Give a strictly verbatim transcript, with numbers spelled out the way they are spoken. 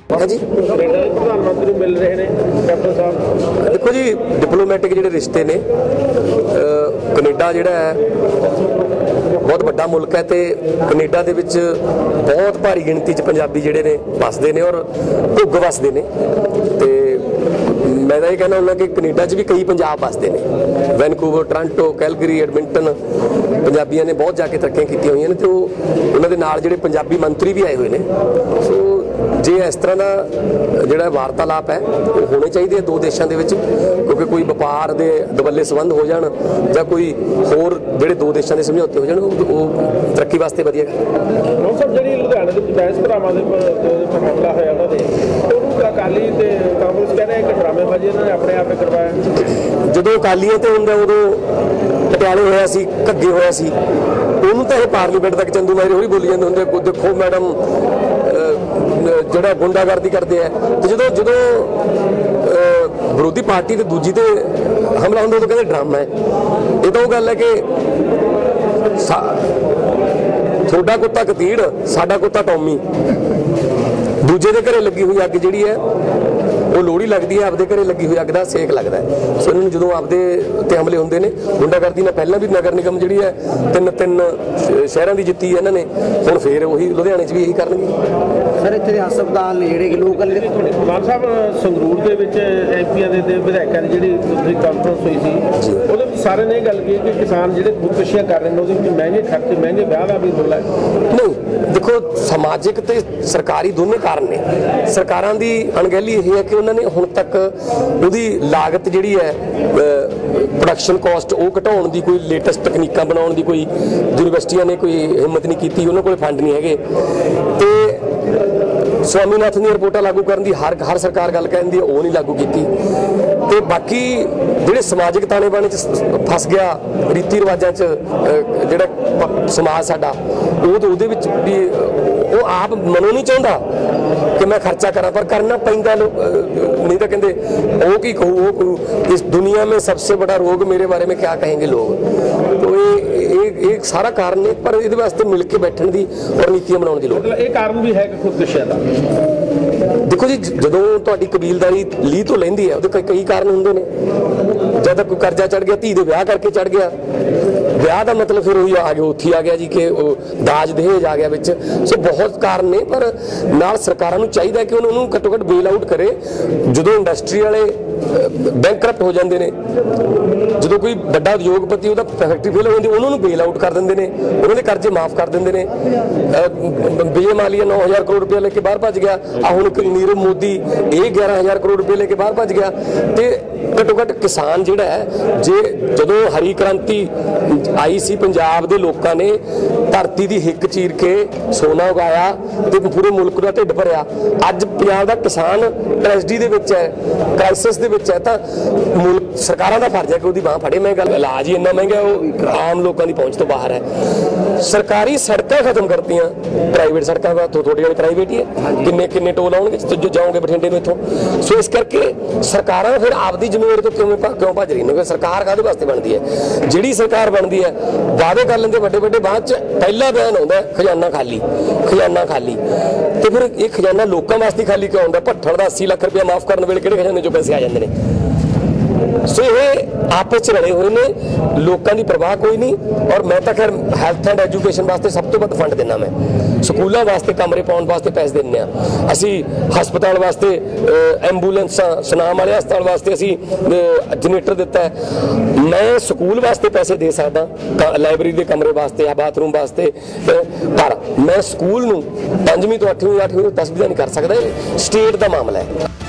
हाँ जी प्रधानमंत्री मिल रहे हैं कैप्टन साहब। देखो जी, डिप्लोमैटिक जिहड़े रिश्ते ने कनेडा जिहड़ा है बहुत बड़ा मुल्क है, तो कनेडा दे विच बहुत भारी गिणती च पंजाबी जिहड़े ने वसदे ने और घुग वसदे ने। ते मैं तो ये कहना हुंदा कि कनेडा च भी कई पंजाब वसदे ने, वैनकूवर, टोरंटो, कैलगरी, एडमिंटन, पंजाबियों ने बहुत जाके तरक्कियां कीतियां होईयां ने। तो उन्हां दे नाल जिहड़े पंजाबी मंत्री भी आए हुए ने। सो जे इस तरह का जिहड़ा वार्तालाप है वो होने चाहिए दो देशों के विच, क्योंकि कोई व्यापार के दबल्ले संबंध हो जाण जां कोई होर जिहड़े दो देशों के समझौते हो जाण वो तरक्की वास्ते वधिया गल। सब जिहड़ी लुधियाणे दे बैस भरावां दे हमला होया उन्हां दे ਉਹਨੂੰ ਅਕਾਲੀ ਤੇ ਕਾਂਗਰਸ ਕਹਿ ਰਹੇ ਕਿ ਡਰਾਮੇਬਾਜ਼ੀ ਇਹਨਾਂ ਨੇ ਆਪਣੇ ਆਪੇ ਕਰਵਾਇਆ। ਜਦੋਂ ਅਕਾਲੀਆਂ ਤੇ ਹੁੰਦਾ ਉਦੋਂ ਪਟਿਆਲੇ ਹੋਇਆ ਸੀ, ਘੱਗੇ ਹੋਇਆ ਸੀ, ਉਹਨੂੰ ਤਾਂ ਇਹ ਪਾਰਲੀਮੈਂਟ ਤੱਕ ਚੰਦੂ ਮਾਜਰੇ ਹੋਰੀ ਬੋਲੀ ਜਾਂਦੇ ਹੁੰਦੇ, ਦੇਖੋ ਮੈਡਮ ਜਿਹੜਾ ਗੁੰਡਾਗਰਦੀ ਕਰਦੇ ਆ। ਤੇ ਜਦੋਂ ਜਦੋਂ ਵਿਰੋਧੀ ਪਾਰਟੀ ਤੇ ਦੂਜੀ ਤੇ ਹਮਲਾ ਹੁੰਦਾ ਉਦੋਂ ਕਹਿੰਦੇ ਡਰਾਮਾ ਹੈ। ਇਹ ਤਾਂ ਉਹ ਗੱਲ ਹੈ ਕਿ ਤੁਹਾਡਾ ਕੁੱਤਾ ਕਤੀੜ, ਸਾਡਾ ਕੁੱਤਾ ਟੌਮੀ। दूजे के घरे लगी हुई अग जी है वो लोहड़ी लगती है, आपके घरे लगी हुई अग का सेक लगता है। सो इन्होंने जो आपके उत्ते हमले होंगे ने, गुंडागर्दी ने पहला भी नगर निगम जी है तीन तीन शहरों की जित्ती है इन्होंने, हुण फिर वही लुधियाने च भी यही करनगे। सर इत्थे दे हस्पताल ने जिहड़े लोकल मान साहब संगरूर दे विच एमपीआं दे विधायकां दी जिहड़ी कांफ्रेंस हुई सी ਉਹਦੇ ਵਿੱਚ सारे ने गल की कि किसान जिहड़े खुदकुशियां कर रहे हैं ਉਹਦੇ ਵਿੱਚ महंगे खर्चे महंगे ब्याह का भी रोला है। नहीं देखो, समाजिक ते सरकारी दोनों कारण ने। सरकारां दी अणगहली यह है कि उन्होंने हुण तक उहदी लागत जिहड़ी है प्रोडक्शन कॉस्ट वो घटाउण दी कोई लेटेस्ट तकनीकां बनाउण दी कोई यूनिवर्सिटियां ने कोई हिम्मत नहीं कीती, उन्होंने कोल फंड नहीं हैगे। ते स्वामीनाथन दी रिपोर्टां लागू करन दी हर हर सरकार गल कहंदी है, वो नहीं लागू कीती। ते बाकी जिहड़े समाजिक ताने बाने च फस गया, रीति रिवाजां च जिहड़ा समाज साडा वो तो उहदे विच भी वो आप मनो नहीं चाहता कि मैं खर्चा करा, पर करना पैंदा। लोग नहीं तो कहते वो की कहूँ वो कहूँ, इस दुनिया में सबसे बड़ा रोग मेरे बारे में क्या कहेंगे लोग। तो ये एक सारा कारण है, पर इहदे वास्ते मिल के बैठण दी और नीतियां बनाउण दी लोड़। मतलब ये कारण भी है कि खुदकुशियां दा देखो जी, जदों तुहाडी कबीलदारी लीह तो लैंदी है उहदे कई कारण हुंदे ने। जद तक कोई कर्जा चढ़ गया, धी दे विआह करके चढ़ गया, विआह का मतलब फिर वही आ गया, उत्थे आ गया जी कि दाज दहेज आ गया विच। सो बहुत कारण ने, पर नाल सरकारां नूं चाहीदा कि उन्होंने घट्टो घट्ट बेल आउट करे। जदों इंडस्ट्री वाले बैंकरप्ट हो जाते हैं, जो कोई बड़ा उद्योगपति वह फैक्ट्री फेल हो जाती उन्होंने बेल आउट कर देंगे, उन्होंने कर्जे माफ कर देंगे ने। विजय मालिया नौ हज़ार करोड़ रुपया लेके बाहर भज गया, आ हुण नीरव मोदी ये ग्यारह हज़ार करोड़ रुपये लेके बाहर भज गया। तो घट्टो घट्ट किसान जिहड़ा है, जे जदों हरी क्रांति आई सी पंजाब दे लोकां ने धरती दी हिक चीर के सोना उगाया ते पूरे मुल्क दा ढिड भरिया। अज पंजाब दा किसान ट्रेजडी दे विच है, क्राइसिस दे विच है, तां मुल्क सरकारां दा फर्ज है कि उहदी बांह फड़े। मैं गल इलाज ही इन्ना महंगा वो आम लोगों की पहुंच तो बाहर है। सरकारी सड़कां खत्म करतियां, प्राइवेट सड़कां दा तो थोड़ी वाली प्राइवेट ही है, किन्ने किन्ने टोल आउणगे जो जाओगे बठिंडे नूं इत्थों। सो इस करके सरकारां फिर आपदी जिम्मेवारी तो क्यों क्यों भज रही ने? सरकार काहदे वास्ते बनदी है? जिहड़ी सरकार बनदी है वादे कर लेंदे वड्डे वड्डे, बाद च पहला बयान आउंदा खजाना खाली खजाना खाली। तो फिर ये खजाना लोगों वास्ते खाली क्यों आउंदा? भट्ठण दा अस्सी लाख रुपया माफ करने वेले किहड़े खजाने चों पैसे आ जांदे ने? सो ये आपस च रले हुए ने, लोगों की परवाह कोई नहीं। और मैं तो खैर हैल्थ एंड एजुकेशन वास्ते सब तो वध फंड देना, मैं स्कूलों वास्ते कमरे पाउण वास्ते पैसे देने, असी हस्पताल वास्ते एंबूलेंसा, सुनाम वाले हस्पताल वास्ते असी जनरेटर दिता है। मैं स्कूल वास्ते पैसे दे सकदा, लाइब्रेरी के कमरे वास्ते या बाथरूम वास्ते, पर मैं स्कूल नूं पंजवीं तो अठवीं अठवीं तो दसवीं नहीं कर सकता। स्टेट का मामला है।